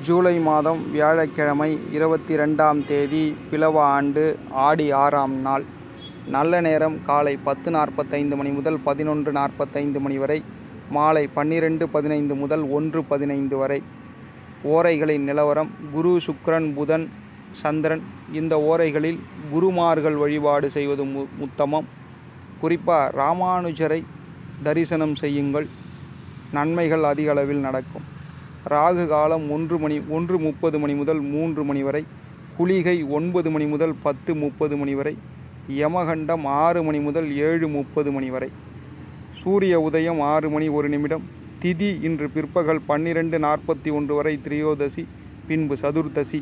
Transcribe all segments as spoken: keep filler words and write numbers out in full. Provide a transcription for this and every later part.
ஜூலை மாதம் வியாழக்கிழமை இருபத்தி ரெண்டாம் தேதி பிலவ ஆண்டு ஆடி ஆறாம் நாள். நல்ல நேரம் காலை பத்து நாற்பத்தைந்து மணி முதல் பதினொன்று நாற்பத்தைந்து மணி வரை, மாலை பன்னிரெண்டு பதினைந்து முதல் ஒன்று பதினைந்து வரை. ஓரைகளின் நிலவரம்: குரு, சுக்கிரன், புதன், சந்திரன். இந்த ஓரைகளில் குருமார்கள் வழிபாடு செய்வது மு உத்தமம். குறிப்பாக ராமானுஜரை தரிசனம் செய்யுங்கள், நன்மைகள் அதிக அளவில் நடக்கும். ராகு காலம் ஒன்று மணி ஒன்று முப்பது மணி முதல் மூன்று மணி வரை, குளிகை ஒன்பது மணி முதல் பத்து முப்பது மணி வரை, யமகண்டம் ஆறு மணி முதல் ஏழு முப்பது மணி வரை. சூரிய உதயம் ஆறு மணி ஒரு நிமிடம். திதி இன்று பிற்பகல் பன்னிரெண்டு நாற்பத்தி ஒன்று வரை திரியோதசி, பின்பு சதுர்தசி.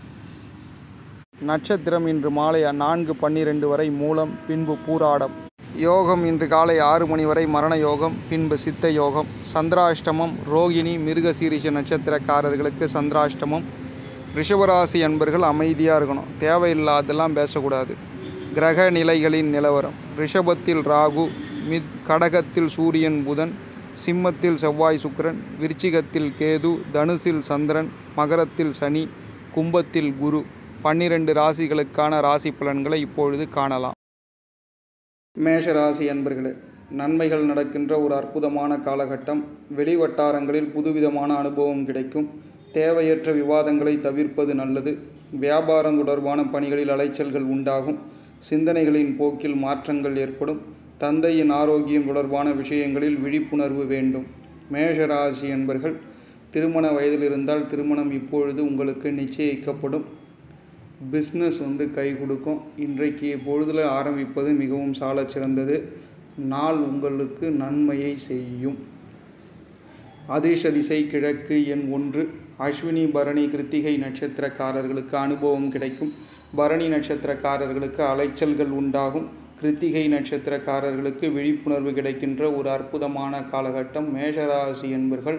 நட்சத்திரம் இன்று மாலை நான்கு பன்னிரெண்டு வரை மூலம், பின்பு பூராடம். யோகம் இன்று காலை ஆறு மணி வரை மரண யோகம், பின்பு சித்த யோகம். சந்திராஷ்டமம் ரோகிணி மிருகசீரிஷ நட்சத்திரக்காரர்களுக்கு சந்திராஷ்டமம். ரிஷபராசி அன்பர்கள் அமைதியாக இருக்கணும், தேவையில்லாதெல்லாம் பேசக்கூடாது. கிரக நிலைகளின் நிலவரம்: ரிஷபத்தில் ராகு, மித் கடகத்தில் சூரியன் புதன், சிம்மத்தில் செவ்வாய் சுக்கிரன், விருச்சிகத்தில் கேது, தனுசில் சந்திரன், மகரத்தில் சனி, கும்பத்தில் குரு. பன்னிரண்டு ராசிகளுக்கான ராசி பலன்களை இப்பொழுது காணலாம். மேஷராசி அன்பர்களே, நன்மைகள் நடக்கின்ற ஒரு அற்புதமான காலகட்டம். வெளிவட்டாரங்களில் புதுவிதமான அனுபவம் கிடைக்கும். தேவையற்ற விவாதங்களை தவிர்ப்பது நல்லது. வியாபாரம் தொடர்பான பணிகளில் அலைச்சல்கள் உண்டாகும். சிந்தனைகளின் போக்கில் மாற்றங்கள் ஏற்படும். தந்தையின் ஆரோக்கியம் தொடர்பான விஷயங்களில் விழிப்புணர்வு வேண்டும். மேஷராசி அன்பர்கள், திருமண வயதில் இருந்தால் திருமணம் இப்பொழுது உங்களுக்கு நிச்சயிக்கப்படும். பிஸ்னஸ் வந்து கை கொடுக்கும். இன்றைக்கு பொழுதில் ஆரம்பிப்பது மிகவும் சால சிறந்தது. நாள் உங்களுக்கு நன்மையை செய்யும். அதிர்ஷ்ட திசை கிழக்கு, எண் ஒன்று. அஸ்வினி பரணி கிருத்திகை நட்சத்திரக்காரர்களுக்கு அனுபவம் கிடைக்கும். பரணி நட்சத்திரக்காரர்களுக்கு அலைச்சல்கள் உண்டாகும். கிருத்திகை நட்சத்திரக்காரர்களுக்கு விழிப்புணர்வு கிடைக்கின்ற ஒரு அற்புதமான காலகட்டம். மேஷராசி என்பர்கள்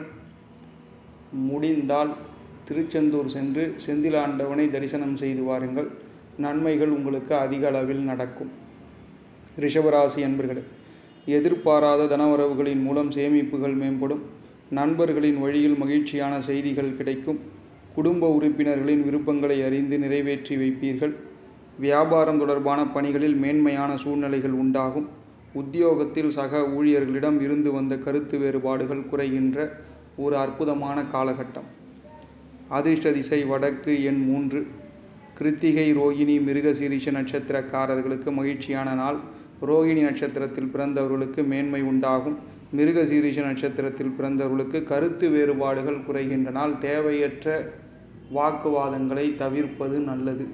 முடிந்தால் திருச்செந்தூர் சென்று செந்திலாண்டவனை தரிசனம் செய்து வாருங்கள். நன்மைகள் உங்களுக்கு அதிக அளவில் நடக்கும். ரிஷபராசி அன்பர்களே, எதிர்பாராத தனவரவுகளின் மூலம் சேமிப்புகள் மேம்படும். நண்பர்களின் வழியில் மகிழ்ச்சியான செய்திகள் கிடைக்கும். குடும்ப உறுப்பினர்களின் விருப்பங்களை அறிந்து நிறைவேற்றி வைப்பீர்கள். வியாபாரம் தொடர்பான பணிகளில் மேன்மையான சூழ்நிலைகள் உண்டாகும். உத்தியோகத்தில் சக ஊழியர்களிடம் இருந்து வந்த கருத்து வேறுபாடுகள் குறைகின்ற ஒரு அற்புதமான காலகட்டம். அதிர்ஷ்ட திசை வடக்கு, எண் மூன்று. கிருத்திகை ரோகிணி மிருகசீரிஷ நட்சத்திரக்காரர்களுக்கு மகிழ்ச்சியான நாள். ரோகிணி நட்சத்திரத்தில் பிறந்தவர்களுக்கு மேன்மை உண்டாகும். மிருகசீரிஷ நட்சத்திரத்தில் பிறந்தவர்களுக்கு கருத்து வேறுபாடுகள் குறைகின்ற நாள். தேவையற்ற வாக்குவாதங்களை தவிர்ப்பது நல்லது.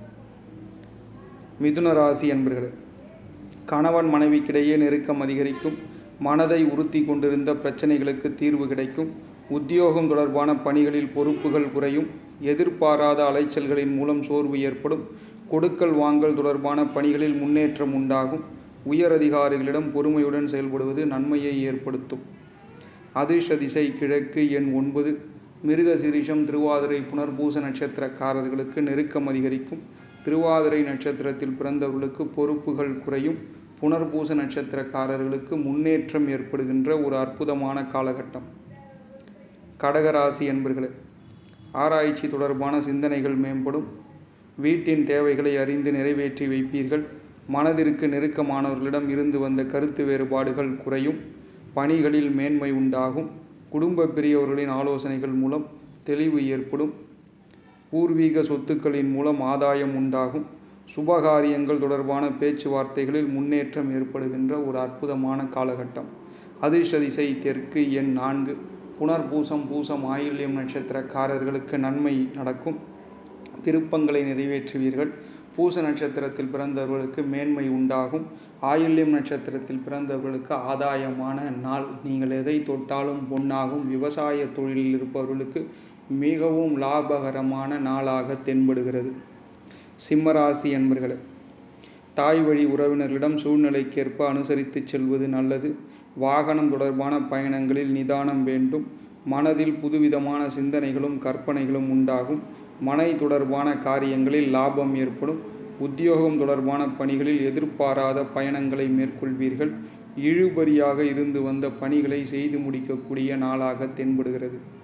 மிதுன ராசி அன்பர்களே, கணவன் மனைவிக்கிடையே நெருக்கம் அதிகரிக்கும். மனதை உறுத்தி கொண்டிருந்த பிரச்சனைகளுக்கு தீர்வு கிடைக்கும். உத்தியோகம் தொடர்பான பணிகளில் பொறுப்புகள் குறையும். எதிர்பாராத அலைச்சல்களின் மூலம் சோர்வு ஏற்படும். கொடுக்கல் வாங்கல் தொடர்பான பணிகளில் முன்னேற்றம் உண்டாகும். உயர் அதிகாரிகளிடம் பொறுமையுடன் செயல்படுவது நன்மையை ஏற்படுத்தும். அதிர்ஷ்ட திசை கிழக்கு, எண் ஒன்பது. மிருகசீரிஷம் திருவாதிரை புனர்பூச நட்சத்திரக்காரர்களுக்கு நெருக்கம் அதிகரிக்கும். திருவாதிரை நட்சத்திரத்தில் பிறந்தவர்களுக்கு பொறுப்புகள் குறையும். புனர்பூச நட்சத்திரக்காரர்களுக்கு முன்னேற்றம் ஏற்படுகின்ற ஒரு அற்புதமான காலகட்டம். கடகராசி என்பர்களே, ஆராய்ச்சி தொடர்பான சிந்தனைகள் மேம்படும். வீட்டின் தேவைகளை அறிந்து நிறைவேற்றி வைப்பீர்கள். மனதிற்கு நெருக்கமானவர்களிடம் இருந்து வந்த கருத்து வேறுபாடுகள் குறையும். பணிகளில் மேன்மை உண்டாகும். குடும்ப பெரியவர்களின் ஆலோசனைகள் மூலம் தெளிவு ஏற்படும். பூர்வீக சொத்துக்களின் மூலம் ஆதாயம் உண்டாகும். சுபகாரியங்கள் தொடர்பான பேச்சுவார்த்தைகளில் முன்னேற்றம் ஏற்படுகின்ற ஒரு அற்புதமான காலகட்டம். அதிர்ஷ்ட திசை தெற்கு, எண் நான்கு. புனர்பூசம் பூசம் ஆயில்யம் நட்சத்திரக்காரர்களுக்கு நன்மை நடக்கும். விருப்பங்களை நிறைவேற்றுவீர்கள். பூச நட்சத்திரத்தில் பிறந்தவர்களுக்கு மேன்மை உண்டாகும். ஆயில்யம் நட்சத்திரத்தில் பிறந்தவர்களுக்கு ஆதாயமான நாள். நீங்கள் எதை தொட்டாலும் பொன்னாகும். விவசாய தொழிலில் இருப்பவர்களுக்கு மிகவும் லாபகரமான நாளாக தென்படுகிறது. சிம்மராசி என்பர்களே, தாய் வழி உறவினர்களிடம் சூழ்நிலைக்கேற்ப அனுசரித்து செல்வது நல்லது. வாகனம் தொடர்பான பயணங்களில் நிதானம் வேண்டும். மனதில் புதுவிதமான சிந்தனைகளும் கற்பனைகளும் உண்டாகும். மனை தொடர்பான காரியங்களில் லாபம் ஏற்படும். உத்தியோகம் தொடர்பான பணிகளில் எதிர்பாராத பயணங்களை மேற்கொள்வீர்கள். இழுபறியாக இருந்து வந்த பணிகளை செய்து முடிக்கக்கூடிய நாளாக தென்படுகிறது.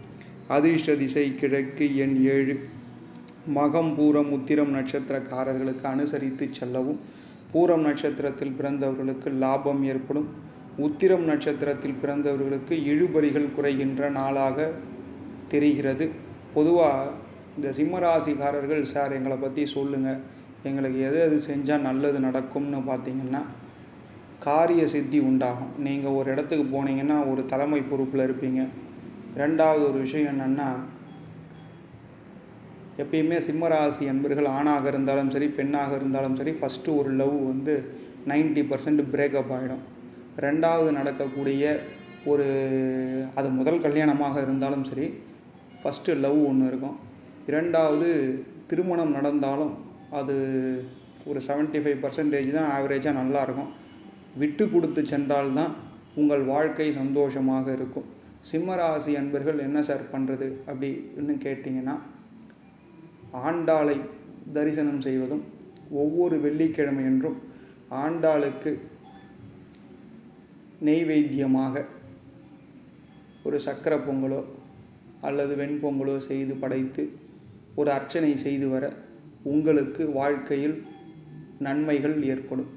அதிர்ஷ்ட திசை கிழக்கு, எண் ஏழு. மகம் பூரம் உத்திரம் நட்சத்திரக்காரர்களுக்கு அனுசரித்து செல்லவும். பூரம் நட்சத்திரத்தில் பிறந்தவர்களுக்கு லாபம் ஏற்படும். உத்திரம் நட்சத்திரத்தில் பிறந்தவர்களுக்கு இழுபறிகள் குறைகின்ற நாளாக தெரிகிறது. பொதுவாக இந்த சிம்மராசிக்காரர்கள், சார் எங்களை பற்றி சொல்லுங்கள், எங்களுக்கு எது எது செஞ்சால் நல்லது நடக்கும்னு பார்த்தீங்கன்னா, காரிய சித்தி உண்டாகும். நீங்கள் ஒரு இடத்துக்கு போனீங்கன்னா ஒரு தலைமை பொறுப்பில் இருப்பீங்க. ரெண்டாவது ஒரு விஷயம் என்னென்னா, எப்பயுமே சிம்மராசி என்பர்கள் ஆணாக இருந்தாலும் சரி பெண்ணாக இருந்தாலும் சரி, ஃபஸ்ட்டு ஒரு லவ் வந்து நைன்ட்டி பர்சன்ட் பிரேக்கப் ஆகிடும். ரெண்டாவது நடக்கக்கூடிய ஒரு, அது முதல் கல்யாணமாக இருந்தாலும் சரி, ஃபஸ்ட்டு லவ் ஒன்று இருக்கும். இரண்டாவது திருமணம் நடந்தாலும் அது ஒரு செவன்ட்டி ஃபைவ் பர்சன்டேஜ் தான் ஆவரேஜாக நல்லாயிருக்கும். விட்டு கொடுத்து சென்றால்தான் உங்கள் வாழ்க்கை சந்தோஷமாக இருக்கும். சிம்மராசி அன்பர்கள் என்ன சார் பண்ணுறது அப்படின்னு கேட்டிங்கன்னா, ஆண்டாளை தரிசனம் செய்வதும், ஒவ்வொரு வெள்ளிக்கிழமை என்றும் ஆண்டாளுக்கு நெய்வேத்தியமாக ஒரு சக்கரை பொங்கலோ அல்லது வெண்பொங்கலோ செய்து படைத்து ஒரு அர்ச்சனை செய்து வர உங்களுக்கு வாழ்க்கையில் நன்மைகள் ஏற்படும்.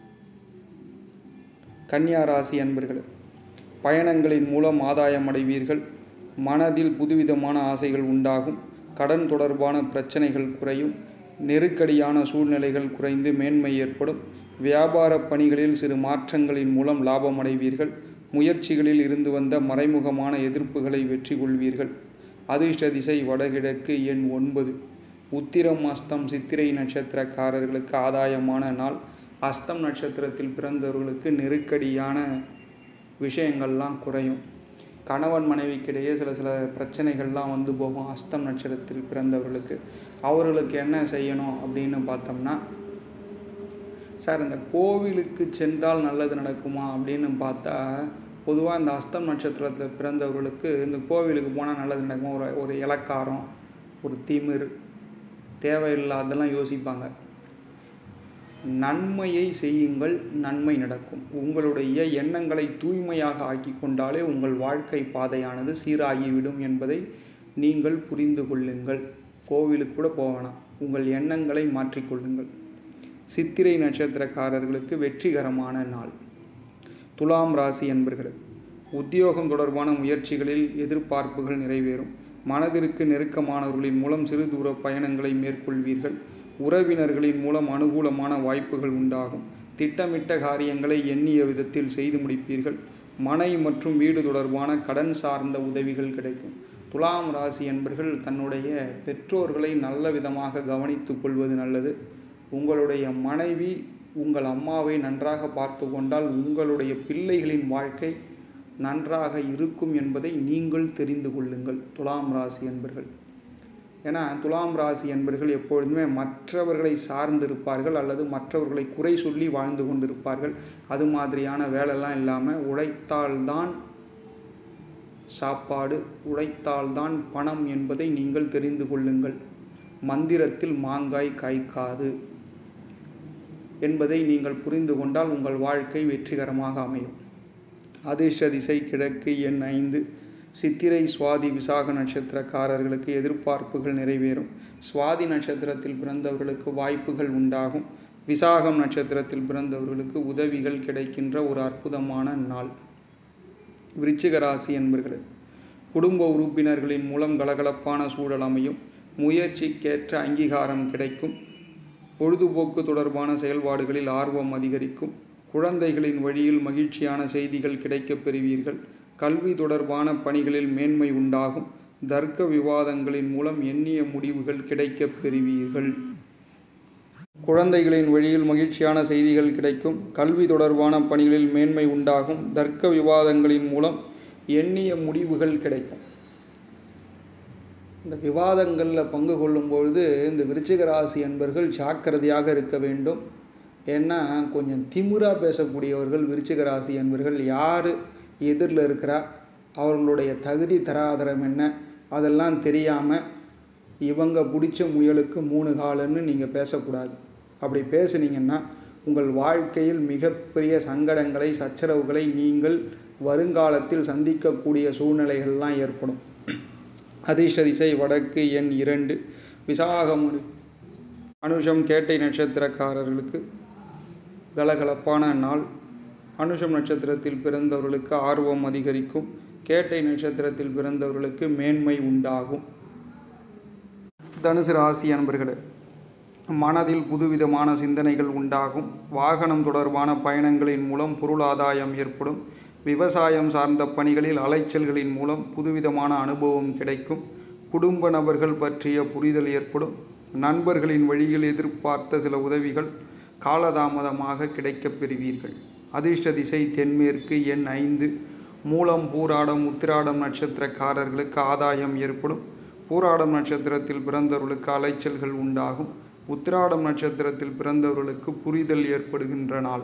கன்னியா ராசி அன்பர்கள், பயணங்களின் மூலம் ஆதாயம் அடைவீர்கள். மனதில் புதுவிதமான ஆசைகள் உண்டாகும். கடன் தொடர்பான பிரச்சனைகள் குறையும். நெருக்கடியான சூழ்நிலைகள் குறைந்து மேன்மை ஏற்படும். வியாபார பணிகளில் சிறு மாற்றங்களின் மூலம் லாபம் அடைவீர்கள். முயற்சிகளில் இருந்து வந்த மறைமுகமான எதிர்ப்புகளை வெற்றி கொள்வீர்கள். அதிர்ஷ்ட திசை வடகிழக்கு, எண் ஒன்பது. உத்திரம் அஸ்தம் சித்திரை நட்சத்திரக்காரர்களுக்கு ஆதாயமான நாள். அஸ்தம் நட்சத்திரத்தில் பிறந்தவர்களுக்கு நெருக்கடியான விஷயங்கள்லாம் குறையும். கணவன் மனைவிக்கிடையே சில சில பிரச்சனைகள்லாம் வந்து போகும். அஸ்தம் நட்சத்திரத்தில் பிறந்தவர்களுக்கு அவர்களுக்கு என்ன செய்யணும் அப்படின்னு பார்த்தோம்னா, சார் இந்த கோவிலுக்கு சென்றால் நல்லது நடக்குமா அப்படின்னு பார்த்தா, பொதுவாக இந்த அஸ்தம் நட்சத்திரத்தில் பிறந்தவர்களுக்கு இந்த கோவிலுக்கு போனால் நல்லது நடக்குமா, ஒரு ஒரு இலக்காரம், ஒரு திமிர், தேவையில்லாதெல்லாம் யோசிப்பாங்க. நன்மையை செய்யுங்கள், நன்மை நடக்கும். உங்களுடைய எண்ணங்களை தூய்மையாக ஆக்கி கொண்டாலே உங்கள் வாழ்க்கை பாதையானது சீராகிவிடும் என்பதை நீங்கள் புரிந்து கொள்ளுங்கள். கோவிலுக்கு கூட போவேணாம், உங்கள் எண்ணங்களை மாற்றிக்கொள்ளுங்கள். சித்திரை நட்சத்திரக்காரர்களுக்கு வெற்றிகரமான நாள். துலாம் ராசி என்பர்கள், உத்தியோகம் தொடர்பான முயற்சிகளில் எதிர்பார்ப்புகள் நிறைவேறும். மனதிற்கு நெருக்கமானவர்களின் மூலம் சிறு தூர பயணங்களை மேற்கொள்வீர்கள். உறவினர்களின் மூலம் அனுகூலமான வாய்ப்புகள் உண்டாகும். திட்டமிட்ட காரியங்களை எண்ணிய விதத்தில் செய்து முடிப்பீர்கள். மனை மற்றும் வீடு தொடர்பான கடன் சார்ந்த உதவிகள் கிடைக்கும். துலாம் ராசி என்பர்கள் தன்னுடைய பெற்றோர்களை நல்ல விதமாக கவனித்து கொள்வது நல்லது. உங்களுடைய மனைவி உங்கள் அம்மாவை நன்றாக பார்த்து கொண்டால் உங்களுடைய பிள்ளைகளின் வாழ்க்கை நன்றாக இருக்கும் என்பதை நீங்கள் தெரிந்து கொள்ளுங்கள் துலாம் ராசி என்பர்கள். ஏன்னா துலாம் ராசி என்பர்கள் எப்பொழுதுமே மற்றவர்களை சார்ந்திருப்பார்கள் அல்லது மற்றவர்களை குறை சொல்லி வாழ்ந்து கொண்டிருப்பார்கள். அது மாதிரியான வேலைலாம் இல்லாமல் உழைத்தால்தான் சாப்பாடு, உழைத்தால்தான் பணம் என்பதை நீங்கள் தெரிந்து கொள்ளுங்கள். மந்திரத்தில் மாங்காய் காய்க்காது என்பதை நீங்கள் புரிந்து கொண்டால் உங்கள் வாழ்க்கை வெற்றிகரமாக அமையும். அதிர்ஷ்ட திசை கிழக்கு, எண் ஐந்து. சித்திரை சுவாதி விசாக நட்சத்திரக்காரர்களுக்கு எதிர்பார்ப்புகள் நிறைவேறும். சுவாதி நட்சத்திரத்தில் பிறந்தவர்களுக்கு வாய்ப்புகள் உண்டாகும். விசாகம் நட்சத்திரத்தில் பிறந்தவர்களுக்கு உதவிகள் கிடைக்கின்ற ஒரு அற்புதமான நாள். விருச்சிக ராசி என்பர்கள், குடும்ப உறுப்பினர்களின் மூலம் கலகலப்பான சூழல் அமையும். முயற்சிக்கேற்ற அங்கீகாரம் கிடைக்கும். பொழுதுபோக்கு தொடர்பான செயல்பாடுகளில் ஆர்வம் அதிகரிக்கும். குழந்தைகளின் வழியில் மகிழ்ச்சியான செய்திகள் கிடைக்கப் பெறுவீர்கள். கல்வி தொடர்பான பணிகளில் மேன்மை உண்டாகும். தர்க்க விவாதங்களின் மூலம் எண்ணிய முடிவுகள் கிடைக்கப் பெறுவீர்கள். குழந்தைகளின் வழியில் மகிழ்ச்சியான செய்திகள் கிடைக்கும். கல்வி தொடர்பான பணிகளில் மேன்மை உண்டாகும். தர்க்க விவாதங்களின் மூலம் எண்ணிய முடிவுகள் கிடைக்கும். இந்த விவாதங்களில் பங்கு கொள்ளும் பொழுது இந்த விருச்சிக ராசி என்பர்கள் ஜாக்கிரதையாக இருக்க வேண்டும். ஏன்னா கொஞ்சம் திமிராக பேசக்கூடியவர்கள் விருச்சிக ராசி என்பர்கள். யார் எதிரில் இருக்கிறா, அவர்களுடைய தகுதி தராதரம் என்ன, அதெல்லாம் தெரியாமல் இவங்க பிடிச்ச முயலுக்கு மூணு காலன்னு நீங்கள் பேசக்கூடாது. அப்படி பேசுனீங்கன்னா உங்கள் வாழ்க்கையில் மிகப்பெரிய சங்கடங்களை, சச்சரவுகளை நீங்கள் வருங்காலத்தில் சந்திக்கக்கூடிய சூழ்நிலைகள்லாம் ஏற்படும். அதிர்ஷ்ட திசை வடக்கு, எண் இரண்டு. விசாகம் அனுஷம் கேட்டை நட்சத்திரக்காரர்களுக்கு கலகலப்பான நாள். அனுஷம் நட்சத்திரத்தில் பிறந்தவர்களுக்கு ஆர்வம் அதிகரிக்கும். கேட்டை நட்சத்திரத்தில் பிறந்தவர்களுக்கு மேன்மை உண்டாகும். தனுசு ராசி அன்பர்களே, மனதில் புதுவிதமான சிந்தனைகள் உண்டாகும். வாகனம் தொடர்பான பயணங்களின் மூலம் பொருளாதாயம் ஏற்படும். விவசாயம் சார்ந்த பணிகளில் அலைச்சல்களின் மூலம் புதுவிதமான அனுபவம் கிடைக்கும். குடும்ப நபர்கள் பற்றிய புரிதல் ஏற்படும். நண்பர்களின் வழியில் எதிர்பார்த்த சில உதவிகள் காலதாமதமாக கிடைக்கப் பெறுவீர்கள். அதிர்ஷ்ட திசை தென்மேற்கு, எண் ஐந்து. மூலம், பூராடம், உத்திராடம் நட்சத்திரக்காரர்களுக்கு ஆதாயம் ஏற்படும். பூராடம் நட்சத்திரத்தில் பிறந்தவர்களுக்கு அலைச்சல்கள் உண்டாகும். உத்திராடம் நட்சத்திரத்தில் பிறந்தவர்களுக்கு புரிதல் ஏற்படுகின்ற நாள்.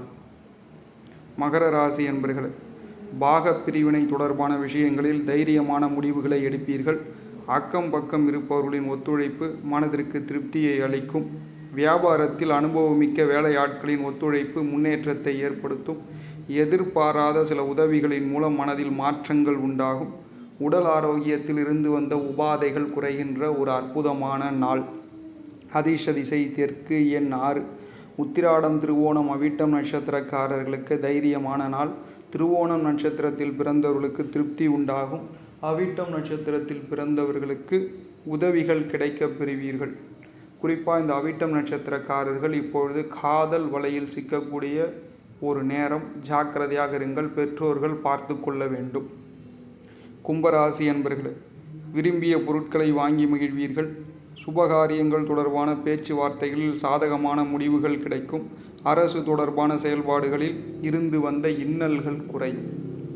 மகர ராசி என்பர்களே, பாக பிரிவினை தொடர்பான விஷயங்களில் தைரியமான முடிவுகளை எடுப்பீர்கள். அக்கம் பக்கம் இருப்பவர்களின் ஒத்துழைப்பு மனதிற்கு திருப்தியை அளிக்கும். வியாபாரத்தில் அனுபவமிக்க வேலையாட்களின் ஒத்துழைப்பு முன்னேற்றத்தை ஏற்படுத்தும். எதிர்பாராத சில உதவிகளின் மூலம் மனதில் மாற்றங்கள் உண்டாகும். உடல் ஆரோக்கியத்தில் இருந்து வந்த உபாதைகள் குறைகின்ற ஒரு அற்புதமான நாள். அதிர்ஷ்ட திசை தெற்கு, எண் ஆறு. உத்திராடம், திருவோணம், அவிட்டம் நட்சத்திரக்காரர்களுக்கு தைரியமான நாள். திருவோணம் நட்சத்திரத்தில் பிறந்தவர்களுக்கு திருப்தி உண்டாகும். அவிட்டம் நட்சத்திரத்தில் பிறந்தவர்களுக்கு உதவிகள் கிடைக்கப் பெறுவீர்கள். குறிப்பாக இந்த அவிட்டம் நட்சத்திரக்காரர்கள் இப்பொழுது காதல் வலையில் சிக்கக்கூடிய ஒரு நேரம். ஜாக்கிரதையாக இருங்கள், பெற்றோர்கள் பார்த்து கொள்ள வேண்டும். கும்பராசி என்பர்களே, விரும்பிய பொருட்களை வாங்கி மகிழ்வீர்கள். சுபகாரியங்கள் தொடர்பான பேச்சுவார்த்தைகளில் சாதகமான முடிவுகள் கிடைக்கும். அரசு தொடர்பான செயல்பாடுகளில் இருந்து வந்த இன்னல்கள் குறையும்.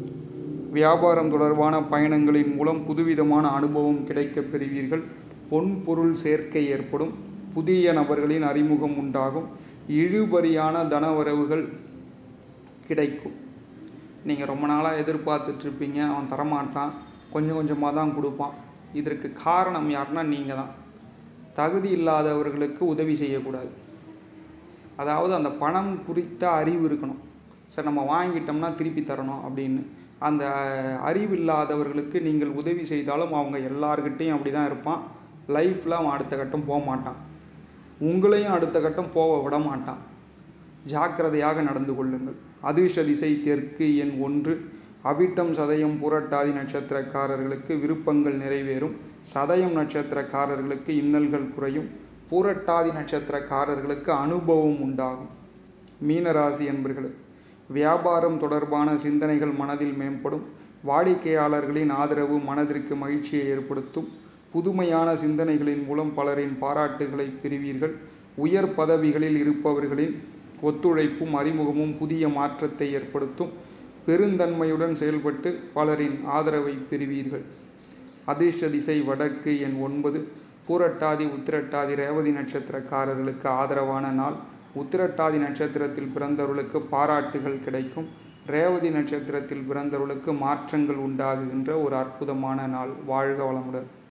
வியாபாரம் தொடர்பான பயணங்களின் மூலம் புதுவிதமான அனுபவம் கிடைக்கப் பெறுவீர்கள். பொன் பொருள் சேர்க்கை ஏற்படும். புதிய நபர்களின் அறிமுகம் உண்டாகும். இழுபறியான தனவரவுகள் கிடைக்கும். நீங்கள் ரொம்ப நாளாக எதிர்பார்த்துட்ருப்பீங்க, அவன் தரமாட்டான், கொஞ்சம் கொஞ்சமாக தான் கொடுப்பான். இதற்கு காரணம் யாருன்னா நீங்கள் தான். தகுதி இல்லாதவர்களுக்கு உதவி செய்யக்கூடாது. அதாவது அந்த பணம் குறித்த அறிவு இருக்கணும். சார் நம்ம வாங்கிட்டோம்னா திருப்பி தரணும் அப்படின்னு. அந்த அறிவு இல்லாதவர்களுக்கு நீங்கள் உதவி செய்தாலும் அவங்க எல்லார்கிட்டையும் அப்படி தான் இருப்பான். லைஃப்பில் அவன் அடுத்த கட்டம் போக மாட்டான். உங்களையும் அடுத்த கட்டம் போக விட மாட்டான். ஜாக்கிரதையாக நடந்து கொள்ளுங்கள். அதிர்ஷ்ட திசை தெற்கு, எண் ஒன்று. அவிட்டம், சதயம், புரட்டாதி நட்சத்திரக்காரர்களுக்கு விருப்பங்கள் நிறைவேறும். சதயம் நட்சத்திரக்காரர்களுக்கு இன்னல்கள் குறையும். பூரட்டாதி நட்சத்திரக்காரர்களுக்கு அனுபவம் உண்டாகும். மீனராசி என்பர்களே, வியாபாரம் தொடர்பான சிந்தனைகள் மனதில் மேம்படும். வாடிக்கையாளர்களின் ஆதரவு மனதிற்கு மகிழ்ச்சியை ஏற்படுத்தும். புதுமையான சிந்தனைகளின் மூலம் பலரின் பாராட்டுகளை பெறுவீர்கள். உயர் பதவிகளில் இருப்பவர்களின் ஒத்துழைப்பும் அறிமுகமும் புதிய மாற்றத்தை ஏற்படுத்தும். பெருந்தன்மையுடன் செயல்பட்டு பலரின் ஆதரவை பெறுவீர்கள். அதிர்ஷ்ட திசை வடக்கு, எண் ஒன்பது. பூரட்டாதி, உத்திரட்டாதி, ரேவதி நட்சத்திரக்காரர்களுக்கு ஆதரவான நாள். உத்திரட்டாதி நட்சத்திரத்தில் பிறந்தவர்களுக்கு பாராட்டுகள் கிடைக்கும். ரேவதி நட்சத்திரத்தில் பிறந்தவர்களுக்கு மாற்றங்கள் உண்டாகுகின்ற ஒரு அற்புதமான நாள். வாழ்க வளமுடன்.